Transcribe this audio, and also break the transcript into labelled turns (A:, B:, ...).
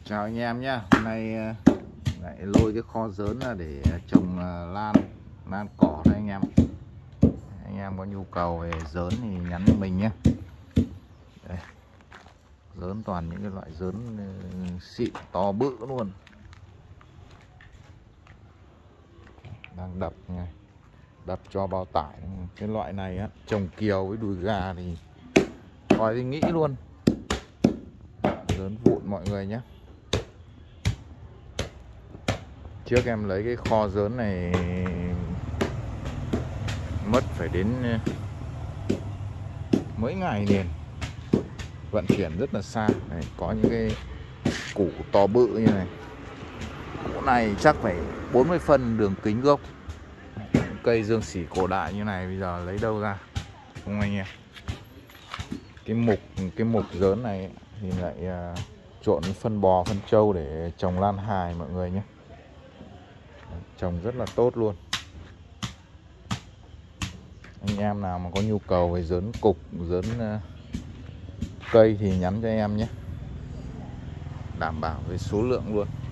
A: Chào anh em nhé. Hôm nay lại lôi cái kho giớn ra để trồng lan cỏ đây anh em. Anh em có nhu cầu về giớn thì nhắn cho mình nhé. Đây. Giớn toàn những cái loại giớn xịn to bự luôn. Đang đập này, đập cho bao tải. Cái loại này á, trồng kiều với đùi gà thì khỏi thì nghĩ luôn. Giớn vụn mọi người nhé. Trước em lấy cái kho giớn này mất phải đến mấy ngày liền, vận chuyển rất là xa. Đây, có những cái củ to bự như này. Củ này chắc phải 40 phân đường kính gốc. Cây dương sỉ cổ đại như này bây giờ lấy đâu ra, không anh em? Cái mục giớn này thì lại trộn phân bò phân trâu để trồng lan hài mọi người nhé. Trồng rất là tốt luôn. Anh em nào mà có nhu cầu về giớn cục, giớn cây thì nhắn cho em nhé, đảm bảo về số lượng luôn.